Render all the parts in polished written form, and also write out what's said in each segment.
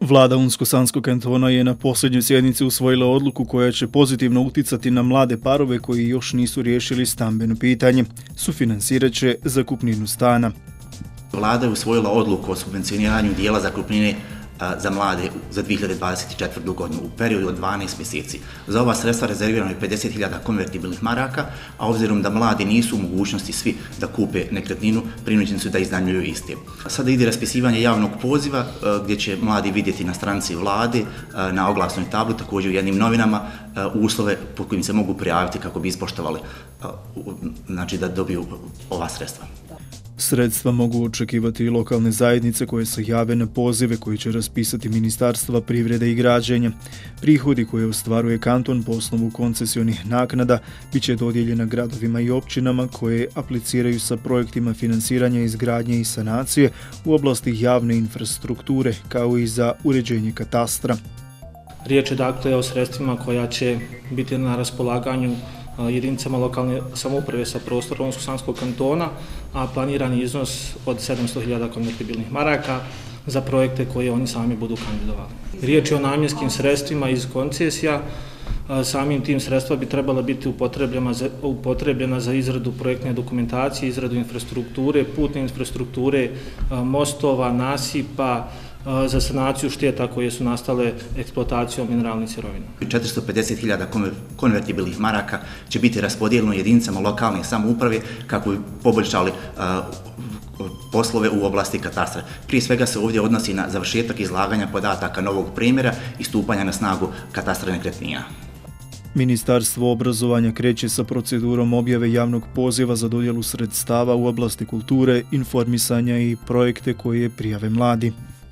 Vlada Unsko-Sanskog kantona je na posljednjoj sjednici usvojila odluku koja će pozitivno uticati na mlade parove koji još nisu riješili stambeno pitanje. Sufinancirat će zakupninu stana. Vlada je usvojila odluku o subvencioniranju dijela zakupnine za mlade za 2024. godinu u periodu od 12 mjeseci. Za ova sredstva rezervirano je 50.000 konvertibilnih maraka, a obzirom da mladi nisu u mogućnosti svi da kupe nekretninu, prinuđeni su da iznajmljuju iste. Sada ide raspisivanje javnog poziva gdje će mladi vidjeti na stranici Vlade, na oglasnoj tabli, također u jednim novinama, uslove po kojim se mogu prijaviti kako bi ispoštovali, znači da dobiju ova sredstva. Sredstva mogu očekivati i lokalne zajednice koje se jave na pozive koji će raspisati Ministarstva privrede i građenja. Prihodi koje ostvaruje kanton po osnovu koncesionih naknada bit će dodijeljena gradovima i općinama koje apliciraju sa projektima financiranja izgradnje i sanacije u oblasti javne infrastrukture kao i za uređenje katastra. Riječ je dakle o sredstvima koja će biti na raspolaganju jedinicama lokalne samouprave sa prostora Unsko-Sanskog kantona, a planirani iznos od 700.000 konvertibilnih maraka za projekte koje oni sami budu kandidovali. Riječ je o namjenskim sredstvima iz koncesija, samim tim sredstva bi trebala biti upotrebljena za izradu projektne dokumentacije, izradu infrastrukture, putne infrastrukture, mostova, nasipa, za sanaciju šteta koje su nastale eksploatacijom mineralnih sirovina. 450.000 konvertibilnih maraka će biti raspodijeljeno jedinicama lokalne samouprave kako bi poboljšali poslove u oblasti katastra. Prije svega se ovdje odnosi na završetak izlaganja podataka novog primjera i stupanja na snagu katastra nekretnina. Ministarstvo obrazovanja kreće sa procedurom objave javnog poziva za dodjelu sredstava u oblasti kulture, informisanja i projekte koje prijave mladi.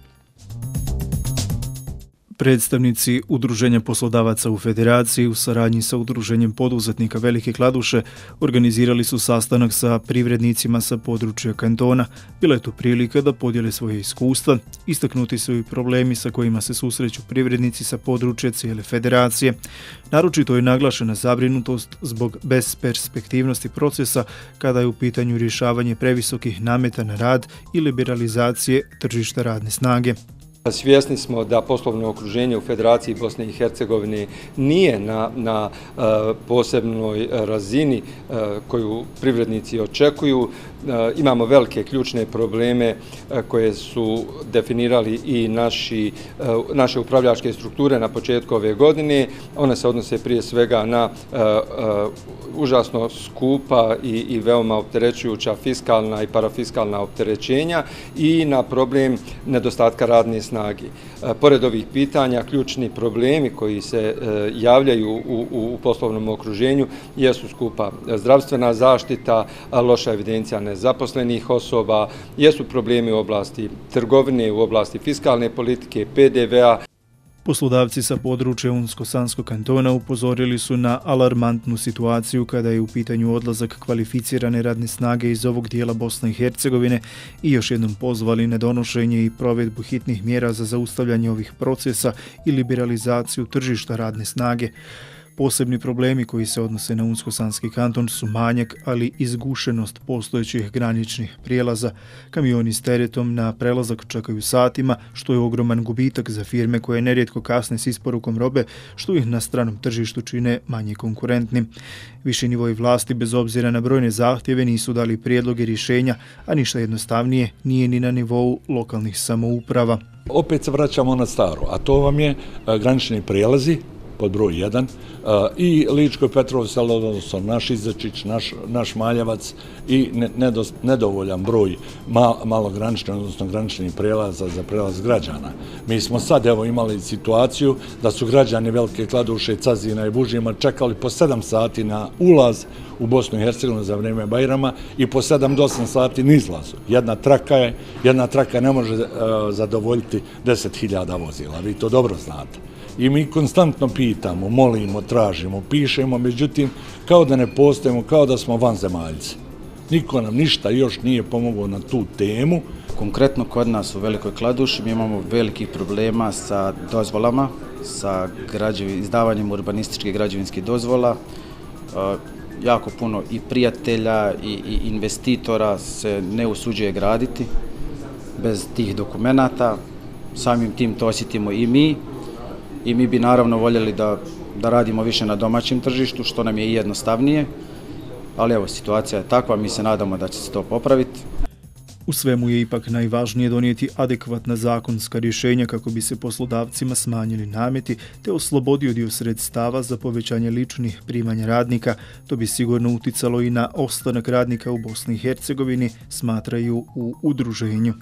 Predstavnici Udruženja poslodavaca u Federaciji u saradnji sa Udruženjem poduzetnika Velike Kladuše organizirali su sastanak sa privrednicima sa područja kantona. Bila je to prilika da podijele svoje iskustva, istaknuti su i problemi sa kojima se susreću privrednici sa područja cijele federacije. Naročito je naglašena zabrinutost zbog besperspektivnosti procesa kada je u pitanju rješavanje previsokih nameta na rad i liberalizacije tržišta radne snage. Svjesni smo da poslovno okruženje u Federaciji Bosne i Hercegovine nije na posebnoj razini koju privrednici očekuju. Imamo velike ključne probleme koje su definirali i naše upravljačke strukture na početku ove godine. One se odnose prije svega na užasno skupa i veoma opterećujuća fiskalna i parafiskalna opterećenja i na problem nedostatka radne snage. Pored ovih pitanja, ključni problemi koji se javljaju u poslovnom okruženju jesu skupa zdravstvena zaštita, loša evidencija nezaposlenih osoba, jesu problemi u oblasti trgovine, u oblasti fiskalne politike, PDV-a. Poslodavci sa područja Unsko-Sanskog kantona upozorili su na alarmantnu situaciju kada je u pitanju odlazak kvalificirane radne snage iz ovog dijela Bosne i Hercegovine i još jednom pozvali na donošenje i provedbu hitnih mjera za zaustavljanje ovih procesa i liberalizaciju tržišta radne snage. Posebni problemi koji se odnose na Unsko-Sanski kanton su manjak, ali i zgušenost postojećih graničnih prijelaza. Kamioni s teretom na prelazak čekaju satima, što je ogroman gubitak za firme koje nerijetko kasne s isporukom robe, što ih na stranom tržištu čine manje konkurentnim. Viši nivoi vlasti, bez obzira na brojne zahtjeve, nisu dali prijedloge rješenja, a ništa jednostavnije nije ni na nivou lokalnih samouprava. Opet se vraćamo na staro, a to vam je granični prijelazi, pod broj 1, i Ličko Petrovo selo, odnosno naš Izačić, naš Maljevac i nedovoljan broj malograničnih, odnosno graničnih prelaza za prelaz građana. Mi smo sad imali situaciju da su građani Velike Kladuše, Cazina i Bužima čekali po 7 sati na ulaz u Bosnu i Hercegovinu za vrijeme Bajrama i po 7 do 8 sati na izlazu. Jedna traka ne može zadovoljiti 10.000 vozila, vi to dobro znate. I mi konstantno pitamo, molimo, tražimo, pišemo, međutim, kao da ne postojimo, kao da smo vanzemaljci. Niko nam ništa još nije pomogao na tu temu. Konkretno kod nas u Velikoj Kladuši mi imamo velikih problema sa dozvolama, sa izdavanjem urbanističkih građevinskih dozvola. Jako puno i prijatelja i investitora se ne usuđuje graditi bez tih dokumenata. samim tim to osjetimo i mi bi naravno voljeli da radimo više na domaćem tržištu, što nam je i jednostavnije, ali evo, situacija je takva, mi se nadamo da će se to popraviti. U svemu je ipak najvažnije donijeti adekvatna zakonska rješenja kako bi se poslodavcima smanjili nameti te oslobodio dio sredstava za povećanje ličnih primanja radnika. To bi sigurno uticalo i na ostanak radnika u Bosni i Hercegovini, smatraju u udruženju.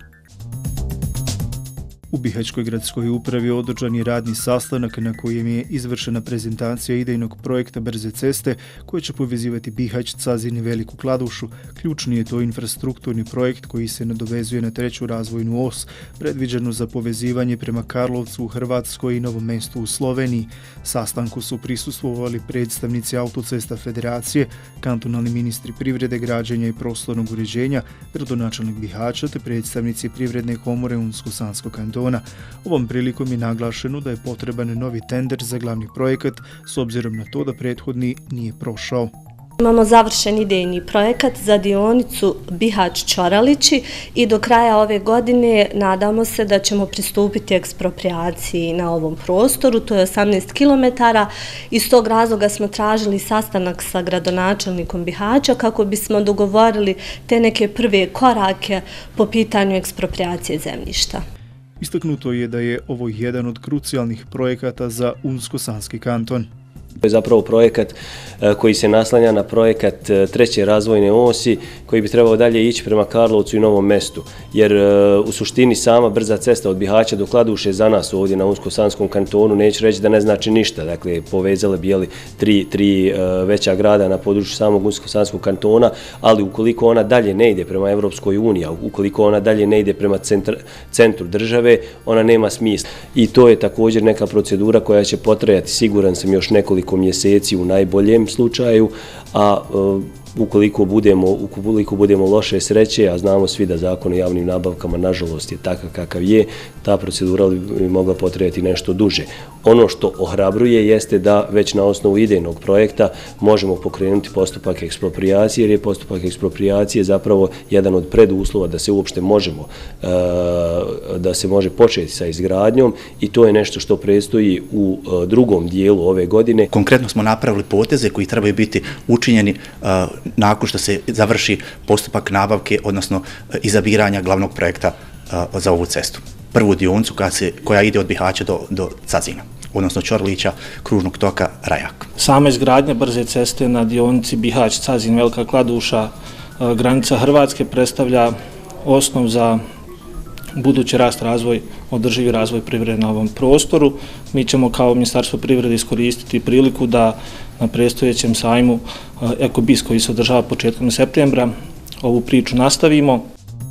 U Bihaćkoj gradskoj upravi održan je radni sastanak na kojem je izvršena prezentacija idejnog projekta brze ceste koje će povezivati Bihać, Cazin i Veliku Kladušu. Ključni je to infrastrukturni projekt koji se nadovezuje na 3. razvojnu os, predviđenu za povezivanje prema Karlovcu u Hrvatskoj i Novom Mestu u Sloveniji. Sastanku su prisustvovali predstavnici Autocesta Federacije, kantonalni ministri privrede, građenja i prostornog uređenja, gradonačelnik Bihaća te predstavnici Privredne komore Unsko-Sanskog kantona. Ovom prilikom je naglašeno da je potreban novi tender za glavni projekat s obzirom na to da prethodni nije prošao. Imamo završen idejni projekat za dionicu Bihać-Ćoralići i do kraja ove godine nadamo se da ćemo pristupiti eksproprijaciji na ovom prostoru, to je 18 km. Iz tog razloga smo tražili sastanak sa gradonačelnikom Bihaća kako bismo dogovorili te neke prve korake po pitanju eksproprijacije zemljišta. Istaknuto je da je ovo jedan od krucijalnih projekata za Unsko-Sanski kanton. To je zapravo projekat koji se naslanja na projekat 3. razvojne osi koji bi trebao dalje ići prema Karlovcu i Novom Mestu. Jer u suštini sama brza cesta od Bihaća do Kladuše za nas ovdje na Unsko-Sanskom kantonu neću reći da ne znači ništa. Dakle, povezale bi tri veća grada na području samog Unsko-Sanskog kantona, ali ukoliko ona dalje ne ide prema Evropskoj uniji, ukoliko ona dalje ne ide prema centru države, ona nema smisla. I to je također neka procedura koja će potrajati, siguran sam, još nekoliko mjeseci u najboljem slučaju, a ukoliko budemo loše sreće, a znamo svi da zakon o javnim nabavkama nažalost je takav kakav je, ta procedura bi mogla potrajati nešto duže. Ono što ohrabruje jeste da već na osnovu idejnog projekta možemo pokrenuti postupak eksproprijacije, jer je postupak eksproprijacije zapravo jedan od preduslova da se uopšte može početi sa izgradnjom i to je nešto što predstoji u drugom dijelu ove godine. Konkretno smo napravili poteze koji trebaju biti učinjeni nakon što se završi postupak nabavke, odnosno izabiranja glavnog projekta za ovu cestu. Prvu dionicu koja ide od Bihaća do Cazina, odnosno Ćoralića, kružnog toka Rajak. Sama izgradnja brze ceste na dionici Bihać, Cazin, Velika Kladuša, granica Hrvatske predstavlja osnov za budući rast, razvoj, održivi razvoj privrede na ovom prostoru. Mi ćemo kao Ministarstvo privrede iskoristiti priliku da na predstojećem sajmu Ekobis koji se održava početkom septembra ovu priču nastavimo.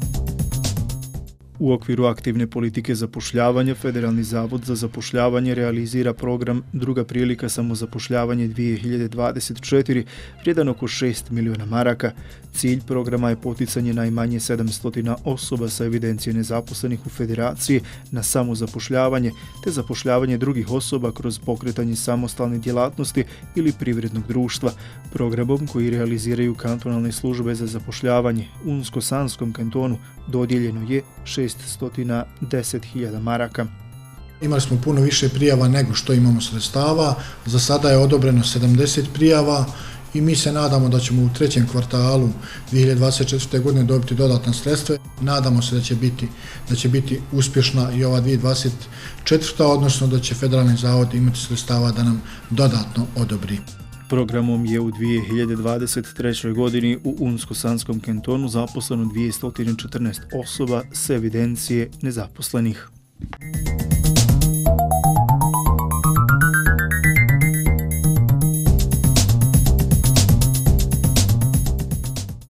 U okviru aktivne politike zapošljavanja, Federalni zavod za zapošljavanje realizira program Druga prilika samozapošljavanje 2024, vrijedan oko 6 miliona maraka. Cilj programa je poticanje najmanje 700 osoba sa evidencije nezaposlenih u Federaciji na samozapošljavanje, te zapošljavanje drugih osoba kroz pokretanje samostalne djelatnosti ili privrednog društva. Programom koji realiziraju kantonalne službe za zapošljavanje u Unsko-Sanskom kantonu dodijeljeno je 610.000 maraka. Imali smo puno više prijava nego što imamo sredstava. Za sada je odobreno 70 prijava i mi se nadamo da ćemo u 3. kvartalu 2024. godine dobiti dodatna sredstva. Nadamo se da će biti uspješna i ova 2024. odnosno da će Federalni zavod imati sredstava da nam dodatno odobri. Programom je u 2023. godini u Unsko-Sanskom kantonu zaposleno 214 osoba s evidencije nezaposlenih.